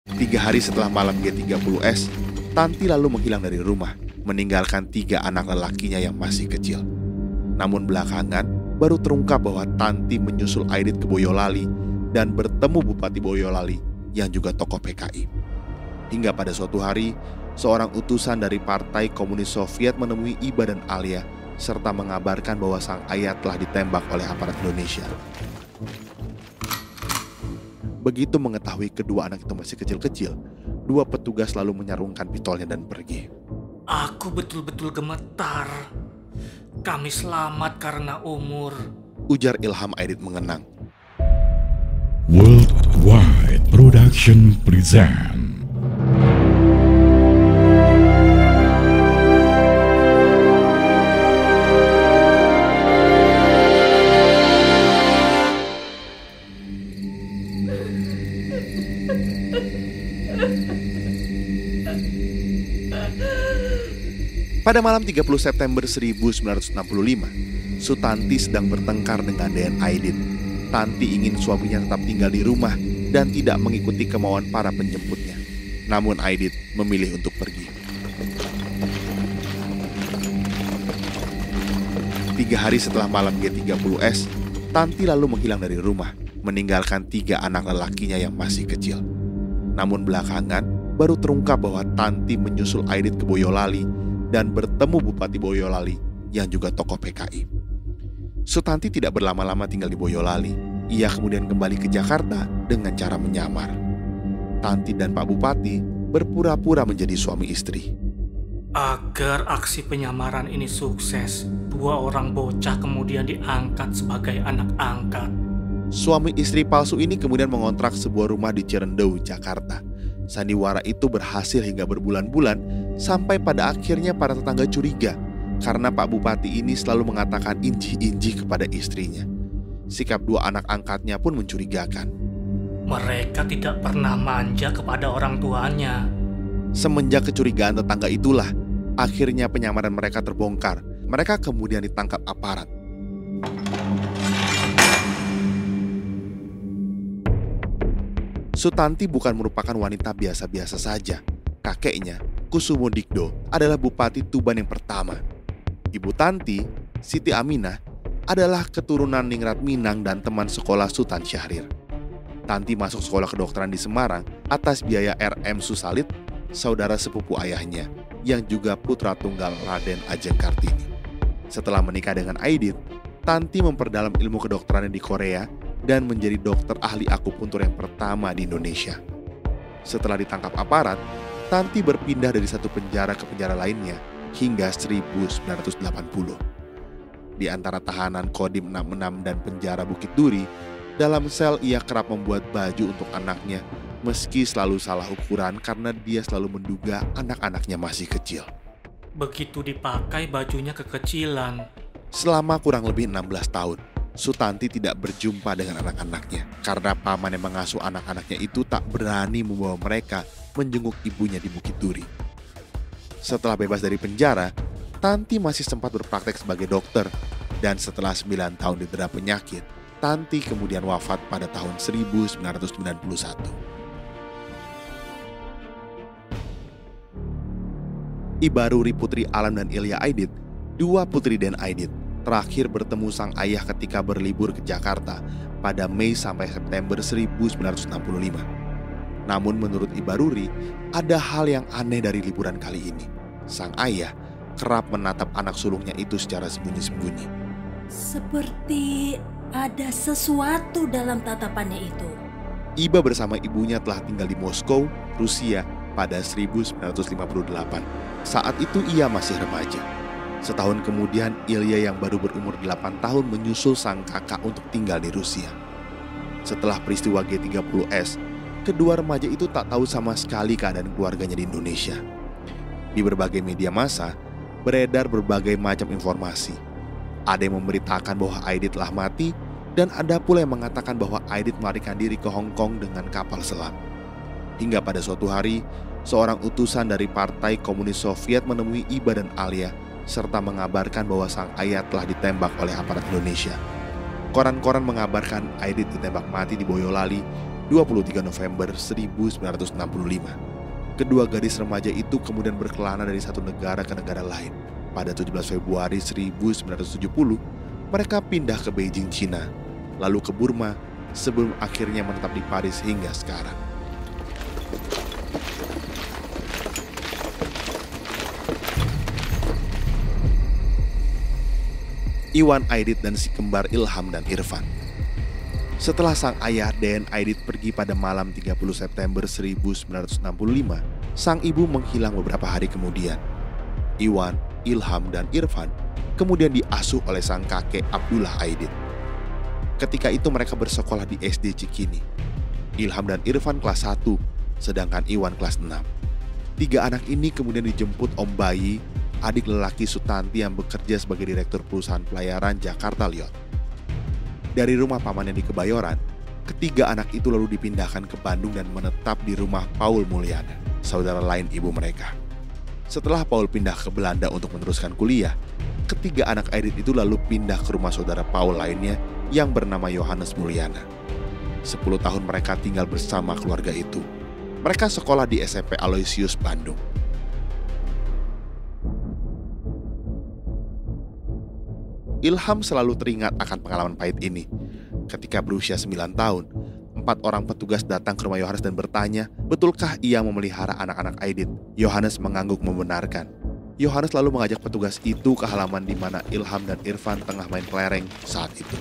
3 hari setelah malam G30S, Tanti lalu menghilang dari rumah, meninggalkan 3 anak lelakinya yang masih kecil. Namun belakangan, baru terungkap bahwa Tanti menyusul Aidit ke Boyolali dan bertemu Bupati Boyolali yang juga tokoh PKI. Hingga pada suatu hari, seorang utusan dari Partai Komunis Soviet menemui Iba dan Alia serta mengabarkan bahwa sang ayah telah ditembak oleh aparat Indonesia. Begitu mengetahui kedua anak itu masih kecil-kecil, 2 petugas lalu menyarungkan pistolnya dan pergi. Aku betul-betul gemetar. Kami selamat karena umur, ujar Ilham Aidit mengenang. Worldwide Production present. Pada malam 30 September 1965, Sutanti sedang bertengkar dengan Deen Aidit. Tanti ingin suaminya tetap tinggal di rumah dan tidak mengikuti kemauan para penjemputnya. Namun Aidit memilih untuk pergi. 3 hari setelah malam G30S, Tanti lalu menghilang dari rumah, meninggalkan 3 anak lelakinya yang masih kecil. Namun belakangan, baru terungkap bahwa Tanti menyusul Aidit ke Boyolali dan bertemu Bupati Boyolali yang juga tokoh PKI. Sutanti tidak berlama-lama tinggal di Boyolali. Ia kemudian kembali ke Jakarta dengan cara menyamar. Tanti dan Pak Bupati berpura-pura menjadi suami istri. agar aksi penyamaran ini sukses. 2 orang bocah kemudian diangkat sebagai anak angkat. Suami istri palsu ini kemudian mengontrak sebuah rumah di Cirendau, Jakarta. Sandiwara itu berhasil hingga berbulan-bulan sampai pada akhirnya para tetangga curiga karena Pak Bupati ini selalu mengatakan inji-inji kepada istrinya. Sikap 2 anak angkatnya pun mencurigakan. Mereka tidak pernah manja kepada orang tuanya. Semenjak kecurigaan tetangga itulah, akhirnya penyamaran mereka terbongkar. Mereka kemudian ditangkap aparat. Sutanti bukan merupakan wanita biasa-biasa saja. Kakeknya, Kusumo Dikdo, adalah Bupati Tuban yang pertama. Ibu Tanti, Siti Aminah, adalah keturunan Ningrat Minang dan teman sekolah Sultan Syahrir. Tanti masuk sekolah kedokteran di Semarang atas biaya RM Susalit, saudara sepupu ayahnya, yang juga putra tunggal Raden Ajeng Kartini. Setelah menikah dengan Aidit, Tanti memperdalam ilmu kedokterannya di Korea dan menjadi dokter ahli akupuntur yang pertama di Indonesia. Setelah ditangkap aparat, Tanti berpindah dari satu penjara ke penjara lainnya hingga 1980. Di antara tahanan Kodim 66 dan penjara Bukit Duri, dalam sel ia kerap membuat baju untuk anaknya meski selalu salah ukuran karena dia selalu menduga anak-anaknya masih kecil. Begitu dipakai bajunya kekecilan. Selama kurang lebih 16 tahun, Sutanti tidak berjumpa dengan anak-anaknya karena paman yang mengasuh anak-anaknya itu tak berani membawa mereka menjenguk ibunya di Bukit Duri. Setelah bebas dari penjara, Tanti masih sempat berpraktek sebagai dokter dan setelah 9 tahun didera penyakit, Tanti kemudian wafat pada tahun 1991. Ibaruri Putri Alam dan Ilya Aidit, 2 putri Deen Aidit, terakhir bertemu sang ayah ketika berlibur ke Jakarta pada Mei sampai September 1965. Namun menurut Ibaruri, ada hal yang aneh dari liburan kali ini. Sang ayah kerap menatap anak sulungnya itu secara sembunyi-sembunyi. Seperti ada sesuatu dalam tatapannya itu. Iba bersama ibunya telah tinggal di Moskow, Rusia pada 1958. Saat itu ia masih remaja. Setahun kemudian, Ilya yang baru berumur 8 tahun menyusul sang kakak untuk tinggal di Rusia. Setelah peristiwa G30S, kedua remaja itu tak tahu sama sekali keadaan keluarganya di Indonesia. Di berbagai media massa, beredar berbagai macam informasi. Ada yang memberitakan bahwa Aidit telah mati, dan ada pula yang mengatakan bahwa Aidit melarikan diri ke Hong Kong dengan kapal selam. Hingga pada suatu hari, seorang utusan dari Partai Komunis Soviet menemui Iba dan Alia serta mengabarkan bahwa sang ayah telah ditembak oleh aparat Indonesia. Koran-koran mengabarkan Aidit ditembak mati di Boyolali 23 November 1965. Kedua gadis remaja itu kemudian berkelana dari satu negara ke negara lain. Pada 17 Februari 1970, mereka pindah ke Beijing, China, lalu ke Burma, sebelum akhirnya menetap di Paris hingga sekarang. Iwan Aidit dan si kembar Ilham dan Irfan. Setelah sang ayah Dan Aidit pergi pada malam 30 September 1965, sang ibu menghilang beberapa hari kemudian. Iwan, Ilham, dan Irfan kemudian diasuh oleh sang kakek Abdullah Aidit. Ketika itu mereka bersekolah di SD Cikini. Ilham dan Irfan kelas 1, sedangkan Iwan kelas 6. Tiga anak ini kemudian dijemput Om Bayi, adik lelaki Sutanti yang bekerja sebagai direktur perusahaan pelayaran Jakarta Liot. Dari rumah pamannya di Kebayoran, ketiga anak itu lalu dipindahkan ke Bandung dan menetap di rumah Paul Mulyana, saudara lain ibu mereka. Setelah Paul pindah ke Belanda untuk meneruskan kuliah, ketiga anak Aidit itu lalu pindah ke rumah saudara Paul lainnya yang bernama Yohanes Mulyana. 10 tahun mereka tinggal bersama keluarga itu. Mereka sekolah di SMP Aloysius Bandung. Ilham selalu teringat akan pengalaman pahit ini. Ketika berusia 9 tahun, 4 orang petugas datang ke rumah Yohanes dan bertanya, betulkah ia memelihara anak-anak Aidit? Yohanes mengangguk membenarkan. Yohanes lalu mengajak petugas itu ke halaman di mana Ilham dan Irfan tengah main kelereng saat itu.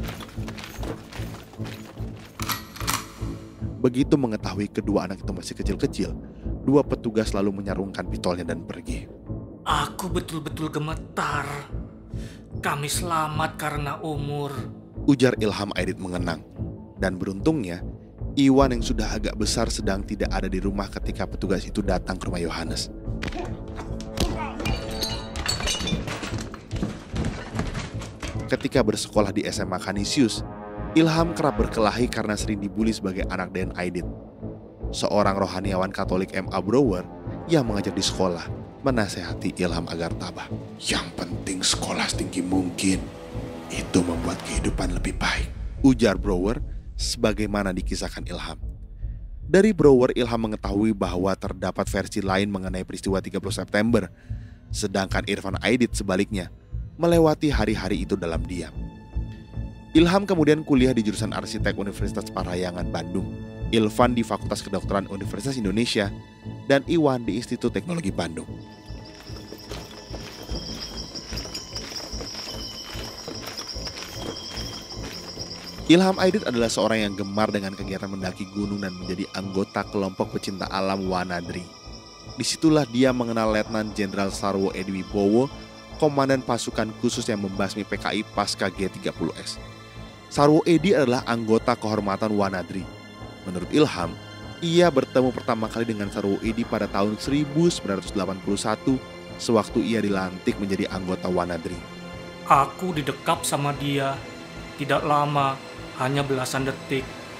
Begitu mengetahui kedua anak itu masih kecil-kecil, 2 petugas lalu menyarungkan pistolnya dan pergi. Aku betul-betul gemetar. Kami selamat karena umur, ujar Ilham Aidit mengenang. Dan beruntungnya, Iwan yang sudah agak besar sedang tidak ada di rumah ketika petugas itu datang ke rumah Yohanes. Ketika bersekolah di SMA Canisius, Ilham kerap berkelahi karena sering dibully sebagai anak Dan Aidit. Seorang rohaniawan Katolik M.A. Brower yang mengajar di sekolah menasehati Ilham agar tabah. Yang penting sekolah setinggi mungkin. Itu membuat kehidupan lebih baik, ujar Brower sebagaimana dikisahkan Ilham. Dari Brower, Ilham mengetahui bahwa terdapat versi lain mengenai peristiwa 30 September, sedangkan Irfan Aidit sebaliknya melewati hari-hari itu dalam diam. Ilham kemudian kuliah di jurusan Arsitek Universitas Parahyangan Bandung, Irfan di Fakultas Kedokteran Universitas Indonesia, dan Iwan di Institut Teknologi Bandung. Ilham Aidit adalah seorang yang gemar dengan kegiatan mendaki gunung dan menjadi anggota kelompok pecinta alam Wanadri. Disitulah dia mengenal Letnan Jenderal Sarwo Edi Wibowo, komandan pasukan khusus yang membasmi PKI pasca G30S. Sarwo Edi adalah anggota kehormatan Wanadri. Menurut Ilham, ia bertemu pertama kali dengan Sarwo Edi pada tahun 1981 sewaktu ia dilantik menjadi anggota Wanadri. Aku didekap sama dia. Tidak lama, hanya belasan detik.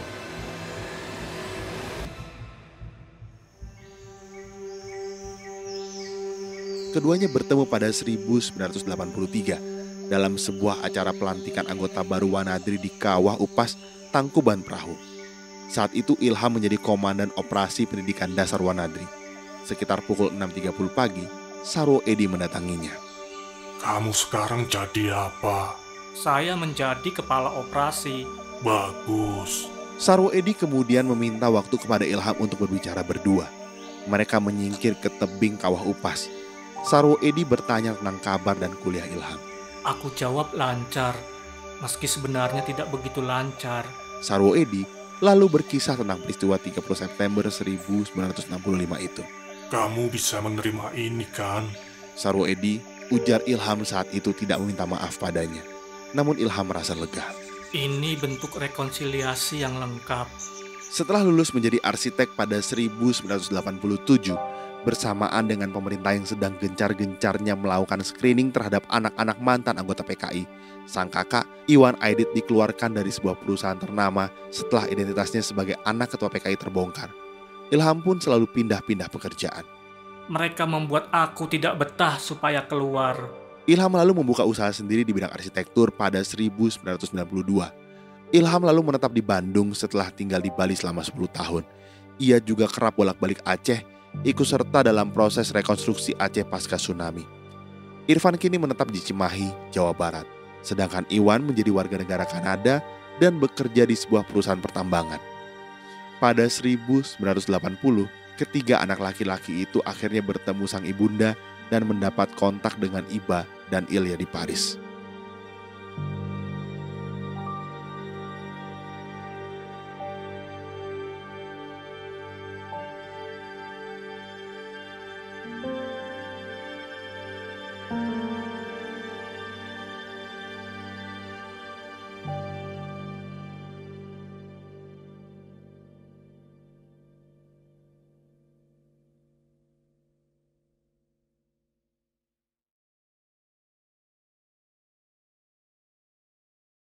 Keduanya bertemu pada 1983 dalam sebuah acara pelantikan anggota baru Wanadri di Kawah Upas, Tangkuban Perahu. Saat itu Ilham menjadi komandan operasi pendidikan dasar Wanadri. Sekitar pukul 6.30 pagi, Sarwo Edi mendatanginya. Kamu sekarang jadi apa? Saya menjadi kepala operasi. Bagus. Sarwo Edi kemudian meminta waktu kepada Ilham untuk berbicara berdua. Mereka menyingkir ke tebing Kawah Upas. Sarwo Edi bertanya tentang kabar dan kuliah Ilham. Aku jawab lancar, meski sebenarnya tidak begitu lancar. Sarwo Edi lalu berkisah tentang peristiwa 30 September 1965 itu. Kamu bisa menerima ini kan? Sarwo Edi, ujar Ilham saat itu tidak meminta maaf padanya. Namun Ilham merasa lega. Ini bentuk rekonsiliasi yang lengkap. Setelah lulus menjadi arsitek pada 1987, bersamaan dengan pemerintah yang sedang gencar-gencarnya melakukan screening terhadap anak-anak mantan anggota PKI, sang kakak Iwan Aidit dikeluarkan dari sebuah perusahaan ternama setelah identitasnya sebagai anak ketua PKI terbongkar. Ilham pun selalu pindah-pindah pekerjaan. Mereka membuat aku tidak betah supaya keluar. Ilham lalu membuka usaha sendiri di bidang arsitektur pada 1992. Ilham lalu menetap di Bandung setelah tinggal di Bali selama 10 tahun. Ia juga kerap bolak-balik Aceh, ikut serta dalam proses rekonstruksi Aceh pasca tsunami. Irfan kini menetap di Cimahi, Jawa Barat. Sedangkan Iwan menjadi warga negara Kanada dan bekerja di sebuah perusahaan pertambangan. Pada 1980, ketiga anak laki-laki itu akhirnya bertemu sang ibunda dan mendapat kontak dengan Iba dan Ilya di Paris.